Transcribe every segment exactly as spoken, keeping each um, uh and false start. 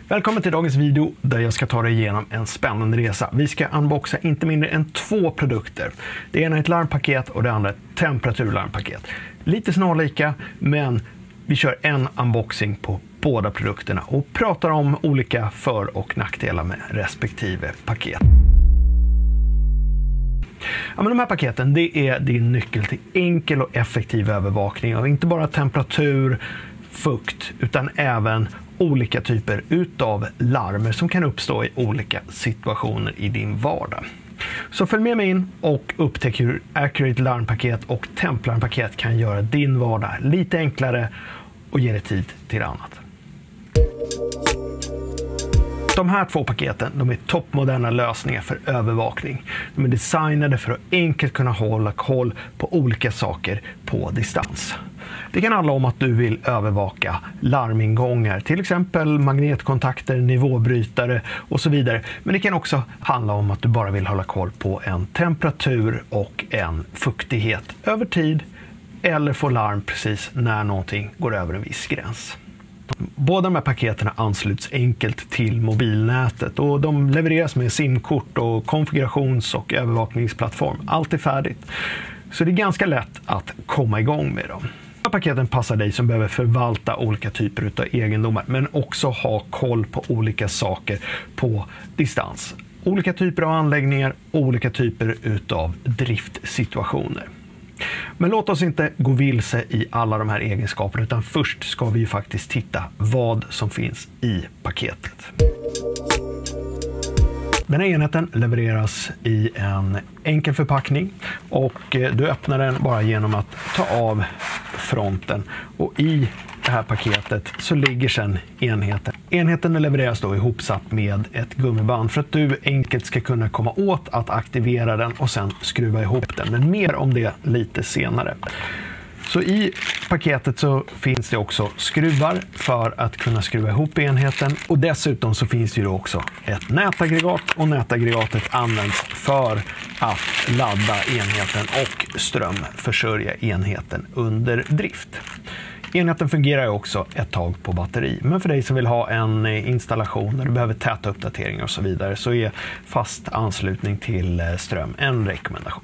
Välkommen till dagens video där jag ska ta dig igenom en spännande resa. Vi ska unboxa inte mindre än två produkter. Det ena är ett larmpaket och det andra är ett temperaturlarmpaket. Lite snarlika, men vi kör en unboxing på båda produkterna och pratar om olika för- och nackdelar med respektive paket. Ja, men de här paketen, det är din nyckel till enkel och effektiv övervakning av inte bara temperatur, fukt, utan även olika typer utav larmer som kan uppstå i olika situationer i din vardag. Så följ med mig in och upptäck hur Accurate larmpaket och Temp-larmpaket kan göra din vardag lite enklare och ge dig tid till annat. De här två paketen, de är toppmoderna lösningar för övervakning. De är designade för att enkelt kunna hålla koll på olika saker på distans. Det kan handla om att du vill övervaka larmingångar, till exempel magnetkontakter, nivåbrytare och så vidare. Men det kan också handla om att du bara vill hålla koll på en temperatur och en fuktighet över tid eller få larm precis när någonting går över en viss gräns. Båda de här paketen ansluts enkelt till mobilnätet och de levereras med simkort och konfigurations- och övervakningsplattform. Allt är färdigt. Så det är ganska lätt att komma igång med dem. De här paketen passar dig som behöver förvalta olika typer av egendomar men också ha koll på olika saker på distans. Olika typer av anläggningar, olika typer av driftsituationer. Men låt oss inte gå vilse i alla de här egenskaperna, utan först ska vi ju faktiskt titta vad som finns i paketet. Den här enheten levereras i en enkel förpackning och du öppnar den bara genom att ta av fronten, och i det här paketet så ligger sedan enheten. Enheten levereras då ihopsatt med ett gummiband för att du enkelt ska kunna komma åt att aktivera den och sen skruva ihop den. Men mer om det lite senare. Så i paketet så finns det också skruvar för att kunna skruva ihop enheten, och dessutom så finns det ju också ett nätaggregat, och nätaggregatet används för att ladda enheten och strömförsörja enheten under drift. Enheten fungerar också ett tag på batteri, men för dig som vill ha en installation där du behöver täta uppdateringar och så vidare så är fast anslutning till ström en rekommendation.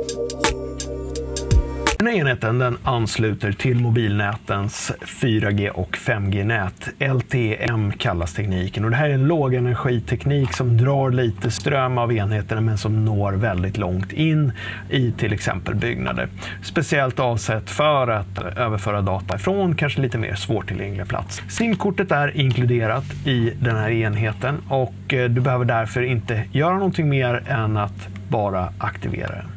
Den här enheten den ansluter till mobilnätens fyra G och fem G-nät. L T E M kallas tekniken, och det här är en lågenergiteknik som drar lite ström av enheterna men som når väldigt långt in i till exempel byggnader. Speciellt avsett för att överföra data från kanske lite mer svårtillgängliga plats. SIM-kortet är inkluderat i den här enheten och du behöver därför inte göra någonting mer än att bara aktivera den.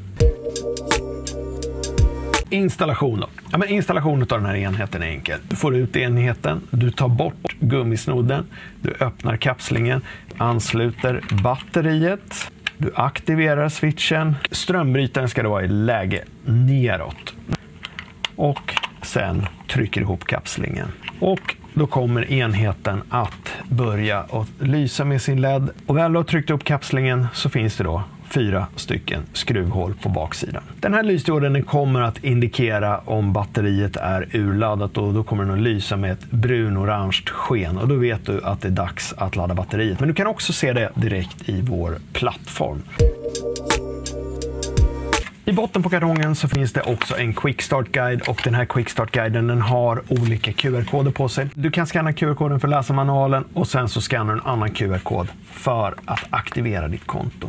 Installation då. Ja, men installationen av den här enheten är enkel. Du får ut enheten, du tar bort gummisnodden, du öppnar kapslingen, ansluter batteriet, du aktiverar switchen. Strömbrytaren ska då vara i läge neråt. Och sen trycker ihop kapslingen. Och då kommer enheten att börja att lysa med sin L E D. Och väl du har tryckt upp kapslingen så finns det då fyra stycken skruvhål på baksidan. Den här lysdioden kommer att indikera om batteriet är urladdat, och då kommer den att lysa med ett brun-orange sken, och då vet du att det är dags att ladda batteriet. Men du kan också se det direkt i vår plattform. I botten på kartongen så finns det också en Quick Start Guide, och den här Quick Start Guiden den har olika Q R-koder på sig. Du kan scanna Q R-koden för att läsa manualen, och sen så scannar du en annan Q R-kod för att aktivera ditt konto.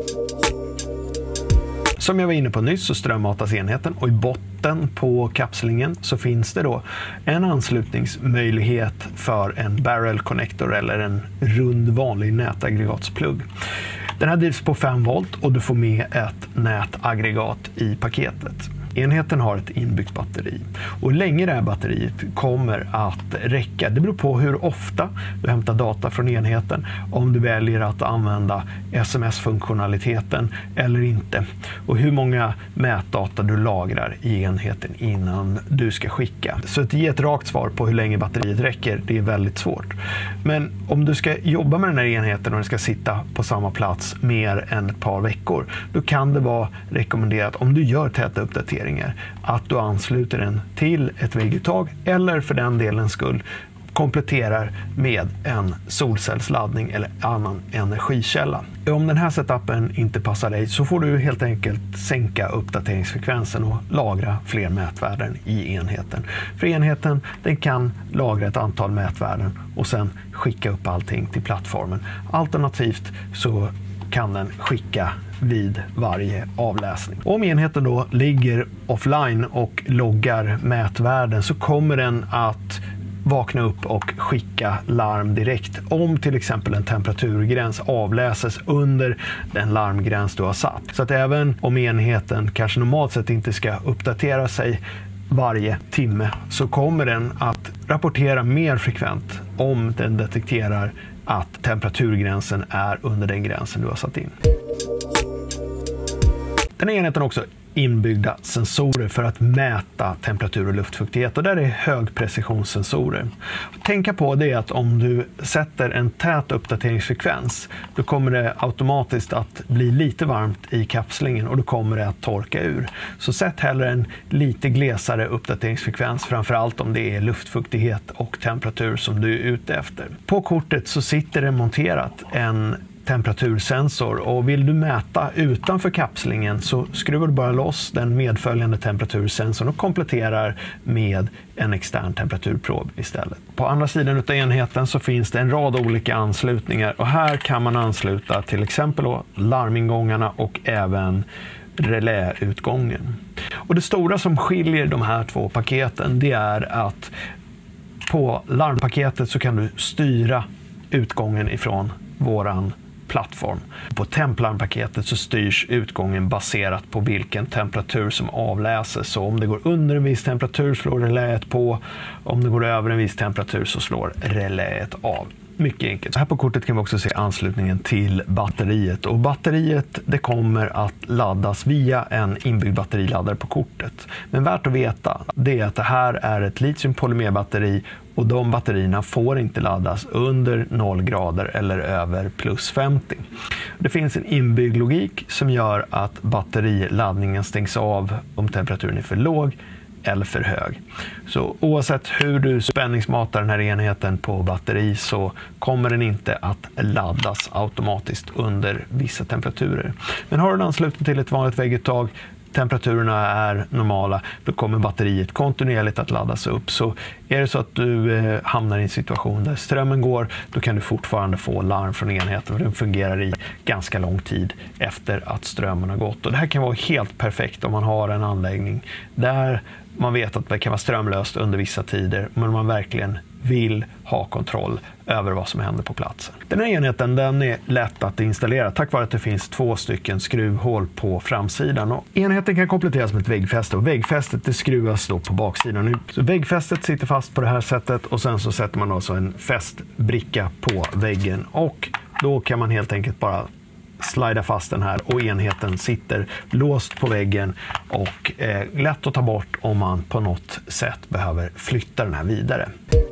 Som jag var inne på nyss så strömmatas enheten, och i botten på kapslingen så finns det då en anslutningsmöjlighet för en barrel connector eller en rund vanlig nätaggregatsplugg. Den här drivs på fem volt och du får med ett nätaggregat i paketet. Enheten har ett inbyggt batteri, och hur länge det här batteriet kommer att räcka, det beror på hur ofta du hämtar data från enheten, om du väljer att använda sms-funktionaliteten eller inte, och hur många mätdata du lagrar i enheten innan du ska skicka. Så att ge ett rakt svar på hur länge batteriet räcker, det är väldigt svårt. Men om du ska jobba med den här enheten och den ska sitta på samma plats mer än ett par veckor, då kan det vara rekommenderat, om du gör täta uppdateringar, att du ansluter den till ett vägguttag, eller för den delen skull kompletterar med en solcellsladdning eller annan energikälla. Om den här setupen inte passar dig så får du helt enkelt sänka uppdateringsfrekvensen och lagra fler mätvärden i enheten. För enheten den kan lagra ett antal mätvärden och sen skicka upp allting till plattformen. Alternativt så kan den skicka vid varje avläsning. Om enheten då ligger offline och loggar mätvärden så kommer den att vakna upp och skicka larm direkt om till exempel en temperaturgräns avläses under den larmgräns du har satt. Så att även om enheten kanske normalt sett inte ska uppdatera sig varje timme så kommer den att rapportera mer frekvent om den detekterar att temperaturgränsen är under den gränsen du har satt in. Den här enheten har också inbyggda sensorer för att mäta temperatur och luftfuktighet och där är högprecisionssensorer. Tänka på det att om du sätter en tät uppdateringsfrekvens då kommer det automatiskt att bli lite varmt i kapslingen och då kommer det att torka ur. Så sätt hellre en lite glesare uppdateringsfrekvens, framförallt om det är luftfuktighet och temperatur som du är ute efter. På kortet så sitter det monterat en temperatursensor och vill du mäta utanför kapslingen så skruvar du bara loss den medföljande temperatursensorn och kompletterar med en extern temperaturprov istället. På andra sidan av enheten så finns det en rad olika anslutningar och här kan man ansluta till exempel då larmingångarna och även reläutgången. Och det stora som skiljer de här två paketen det är att på larmpaketet så kan du styra utgången ifrån våran plattform. På templarmpaketet så styrs utgången baserat på vilken temperatur som avläses. Så om det går under en viss temperatur slår reläet på. Om det går över en viss temperatur så slår reläet av. Mycket enkelt. Så här på kortet kan vi också se anslutningen till batteriet. Och batteriet det kommer att laddas via en inbyggd batteriladdare på kortet. Men värt att veta det är att det här är ett litiumpolymerbatteri och de batterierna får inte laddas under noll grader eller över plus femtio. Det finns en inbyggd logik som gör att batteriladdningen stängs av om temperaturen är för låg eller för hög. Så oavsett hur du spänningsmatar den här enheten på batteri så kommer den inte att laddas automatiskt under vissa temperaturer. Men har du den ansluten till ett vanligt vägguttag, temperaturerna är normala, då kommer batteriet kontinuerligt att laddas upp. Så är det så att du eh, hamnar i en situation där strömmen går, då kan du fortfarande få larm från enheten och den fungerar i ganska lång tid efter att strömmen har gått. Och det här kan vara helt perfekt om man har en anläggning där man vet att det kan vara strömlöst under vissa tider, men man verkligen vill ha kontroll över vad som händer på platsen. Den här enheten den är lätt att installera tack vare att det finns två stycken skruvhål på framsidan. Och enheten kan kompletteras med ett väggfäste och väggfästet det skruvas då på baksidan. Så väggfästet sitter fast på det här sättet och sen så sätter man alltså en fästbricka på väggen och då kan man helt enkelt bara slida fast den här och enheten sitter låst på väggen och eh, lätt att ta bort om man på något sätt behöver flytta den här vidare.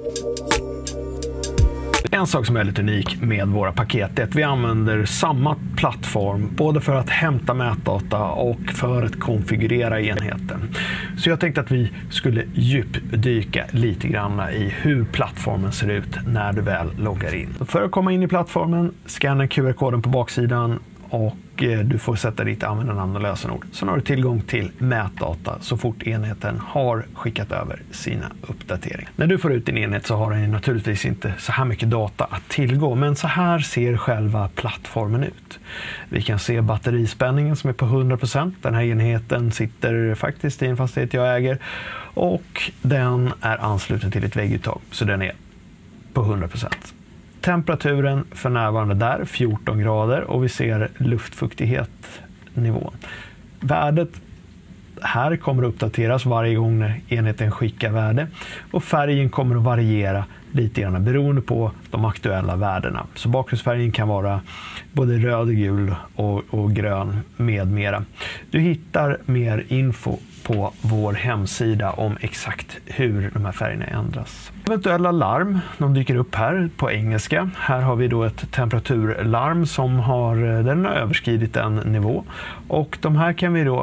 En sak som är lite unik med våra paket är att vi använder samma plattform både för att hämta mätdata och för att konfigurera enheten. Så jag tänkte att vi skulle djupdyka lite grann i hur plattformen ser ut när du väl loggar in. För att komma in i plattformen, scanna Q R-koden på baksidan och du får sätta ditt användarnamn och lösenord. Så har du tillgång till mätdata så fort enheten har skickat över sina uppdateringar. När du får ut din enhet så har den naturligtvis inte så här mycket data att tillgå, men så här ser själva plattformen ut. Vi kan se batterispänningen som är på hundra procent. Den här enheten sitter faktiskt i en fastighet jag äger och den är ansluten till ett vägguttag så den är på hundra procent. Temperaturen för närvarande där fjorton grader och vi ser luftfuktighet-nivån. Värdet här kommer att uppdateras varje gång när enheten skickar värde och färgen kommer att variera lite grann beroende på de aktuella värdena. Så bakgrundsfärgen kan vara både röd, gul och, och grön med mera. Du hittar mer info på vår hemsida om exakt hur de här färgerna ändras. Eventuella larm, de dyker upp här på engelska. Här har vi då ett temperaturlarm som har, den har överskridit en nivå och de här kan vi då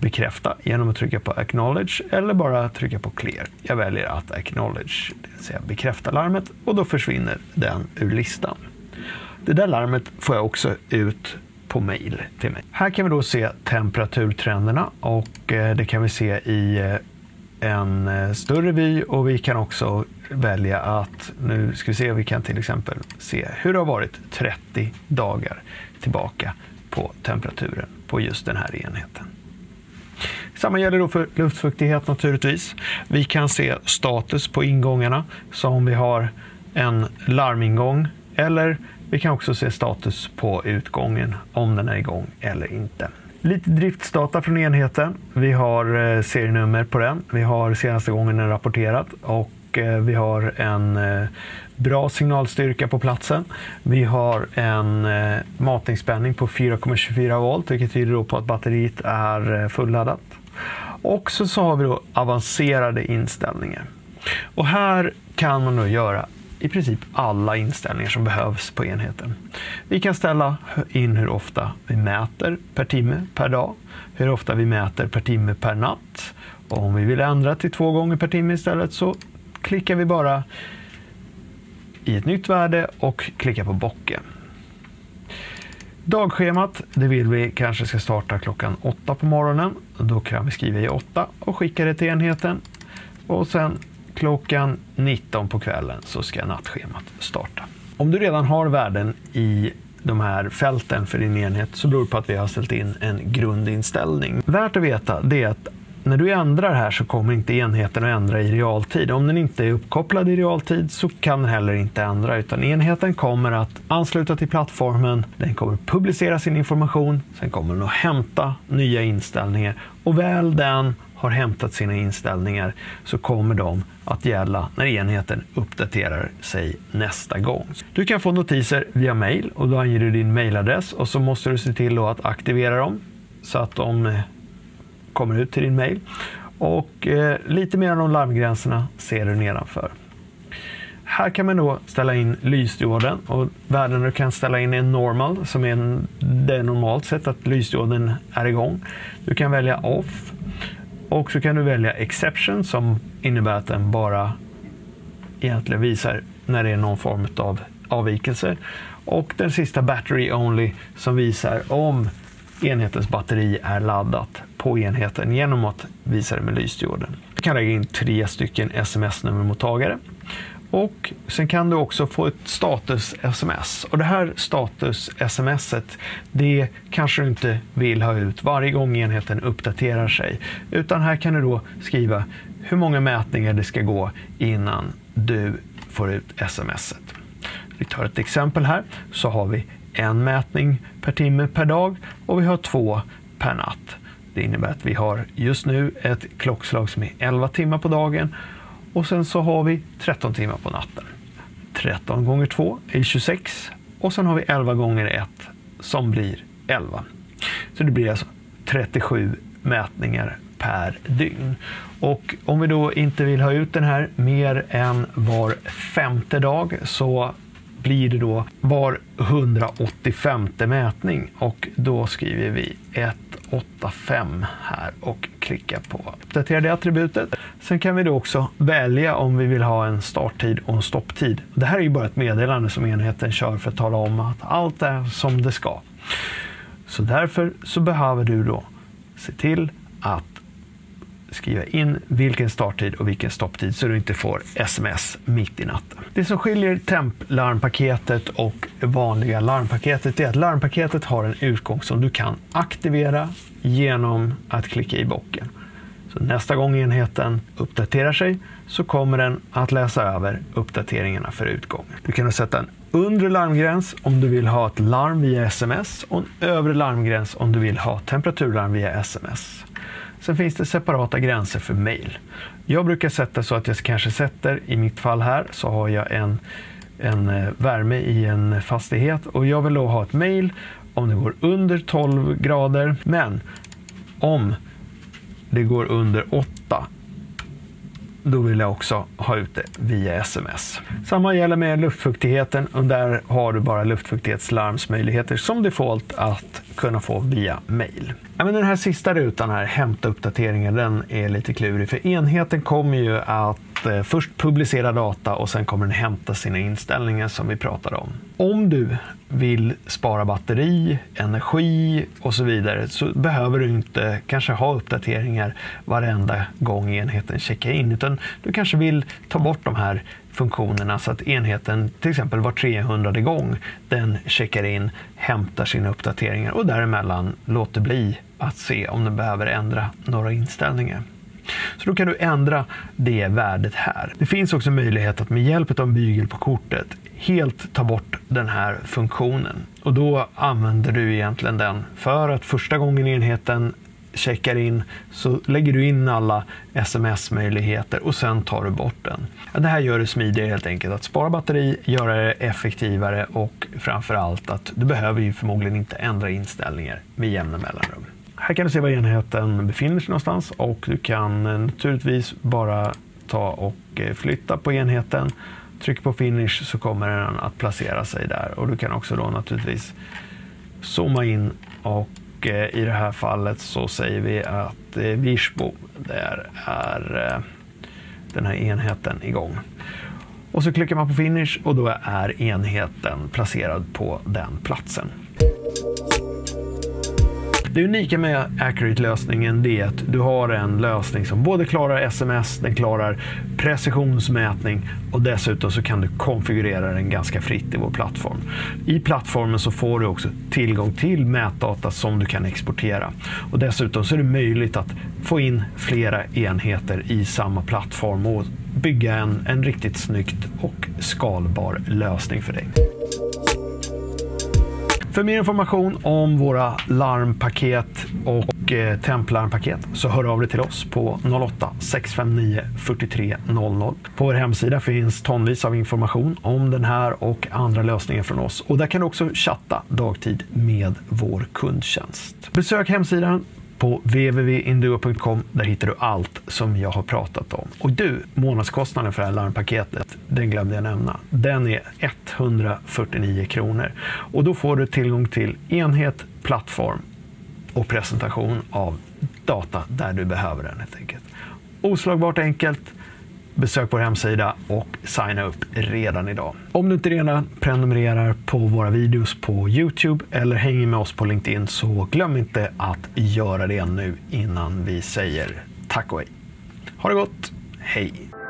bekräfta genom att trycka på acknowledge eller bara trycka på clear. Jag väljer att acknowledge, det vill säga bekräfta larmet, och då försvinner den ur listan. Det där larmet får jag också ut på mail till mig. Här kan vi då se temperaturtrenderna, och det kan vi se i en större vy, och vi kan också välja att, nu ska vi se, vi kan till exempel se hur det har varit trettio dagar tillbaka på temperaturen på just den här enheten. Samma gäller då för luftfuktighet naturligtvis. Vi kan se status på ingångarna, så om vi har en larmingång, eller vi kan också se status på utgången, om den är igång eller inte. Lite driftsdata från enheten. Vi har serienummer på den. Vi har senaste gången den rapporterat, och vi har en bra signalstyrka på platsen. Vi har en matningsspänning på fyra komma tjugofyra volt, vilket tyder då på att batteriet är fulladdat. Och så, så har vi då avancerade inställningar. Och här kan man då göra i princip alla inställningar som behövs på enheten. Vi kan ställa in hur ofta vi mäter per timme per dag, hur ofta vi mäter per timme per natt. Och om vi vill ändra till två gånger per timme istället, så klickar vi bara i ett nytt värde och klickar på bocken. Dagschemat, det vill vi kanske ska starta klockan åtta på morgonen. Då kan vi skriva i åtta och skicka det till enheten. Och sen klockan nitton på kvällen så ska nattschemat starta. Om du redan har värden i de här fälten för din enhet, så beror det på att vi har ställt in en grundinställning. Värt att veta det är att när du ändrar här så kommer inte enheten att ändra i realtid. Om den inte är uppkopplad i realtid så kan den heller inte ändra, utan enheten kommer att ansluta till plattformen, den kommer att publicera sin information, sen kommer den att hämta nya inställningar, och väl den har hämtat sina inställningar så kommer de att gälla när enheten uppdaterar sig nästa gång. Du kan få notiser via mail, och då anger du din mailadress, och så måste du se till att aktivera dem så att de kommer ut till din mail. Och eh, lite mer om larmgränserna ser du nedanför. Här kan man då ställa in lysdioden, och värden du kan ställa in är normal, som är en, det är normalt sett att lysdioden är igång. Du kan välja off, och så kan du välja exception, som innebär att den bara egentligen visar när det är någon form av avvikelse. Och den sista battery only, som visar om enhetens batteri är laddat på enheten genom att visa det med lysdioden. Du kan lägga in tre stycken sms-nummermottagare, och sen kan du också få ett status-sms. Och det här status-smset, det kanske du inte vill ha ut varje gång enheten uppdaterar sig, utan här kan du då skriva hur många mätningar det ska gå innan du får ut smset. Vi tar ett exempel här, så har vi en mätning per timme per dag, och vi har två per natt. Det innebär att vi har just nu ett klockslag som är elva timmar på dagen, och sen så har vi tretton timmar på natten. tretton gånger två är tjugosex, och sen har vi elva gånger ett som blir elva. Så det blir alltså trettiosju mätningar per dygn. Och om vi då inte vill ha ut den här mer än var femte dag, så blir det då var hundraåttiofemte mätning, och då skriver vi ett åtta fem här och klickar på uppdatera det attributet. Sen kan vi då också välja om vi vill ha en starttid och en stopptid. Det här är ju bara ett meddelande som enheten kör för att tala om att allt är som det ska. Så därför så behöver du då se till att skriva in vilken starttid och vilken stopptid, så du inte får sms mitt i natten. Det som skiljer temp-larmpaketet och vanliga larmpaketet är att larmpaketet har en utgång som du kan aktivera genom att klicka i bocken. Så nästa gång enheten uppdaterar sig så kommer den att läsa över uppdateringarna för utgången. Du kan sätta en undre larmgräns om du vill ha ett larm via sms, och en övre larmgräns om du vill ha temperaturlarm via sms. Sen finns det separata gränser för mail. Jag brukar sätta så att jag kanske sätter, i mitt fall här, så har jag en, en värme i en fastighet, och jag vill då ha ett mail om det går under tolv grader, men om det går under åtta då vill jag också ha ut det via sms. Samma gäller med luftfuktigheten, och där har du bara luftfuktighetslarmsmöjligheter som default att kunna få via mail. Ja, men den här sista rutan här, hämta uppdateringar, den är lite klurig, för enheten kommer ju att eh, först publicera data och sen kommer den hämta sina inställningar som vi pratade om. Om du vill spara batteri, energi och så vidare, så behöver du inte kanske ha uppdateringar varenda gång enheten checkar in, utan du kanske vill ta bort de här funktionerna så att enheten till exempel var trehundrade gång den checkar in, hämtar sina uppdateringar och däremellan låter bli att se om den behöver ändra några inställningar. Så då kan du ändra det värdet här. Det finns också möjlighet att med hjälp av bygel på kortet helt ta bort den här funktionen. Och då använder du egentligen den för att första gången enheten checkar in så lägger du in alla sms-möjligheter och sen tar du bort den. Det här gör det smidigare helt enkelt att spara batteri, göra det effektivare och framförallt att du behöver ju förmodligen inte ändra inställningar med jämna mellanrum. Här kan du se var enheten befinner sig någonstans och du kan naturligtvis bara ta och flytta på enheten. Tryck på finish så kommer den att placera sig där, och du kan också då naturligtvis zooma in, och i det här fallet så säger vi att Virsbo, där är den här enheten igång. Och så klickar man på finish och då är enheten placerad på den platsen. Det unika med Accurate-lösningen är att du har en lösning som både klarar sms, den klarar precisionsmätning och dessutom så kan du konfigurera den ganska fritt i vår plattform. I plattformen så får du också tillgång till mätdata som du kan exportera. Och dessutom så är det möjligt att få in flera enheter i samma plattform och bygga en, en riktigt snyggt och skalbar lösning för dig. För mer information om våra larmpaket och eh, templarmpaket så hör av dig till oss på noll åtta sex fem nio fyra tre noll noll. På vår hemsida finns tonvis av information om den här och andra lösningar från oss, och där kan du också chatta dagtid med vår kundtjänst. Besök hemsidan på w w w punkt induo punkt com, där hittar du allt som jag har pratat om. Och du, månadskostnaden för det här larmpaketet, den glömde jag nämna. Den är etthundrafyrtionio kronor. Och då får du tillgång till enhet, plattform och presentation av data där du behöver den helt enkelt. Oslagbart enkelt. Besök vår hemsida och signa upp redan idag. Om du inte redan prenumererar på våra videos på YouTube eller hänger med oss på LinkedIn, så glöm inte att göra det nu innan vi säger tack och hej. Ha det gott, hej!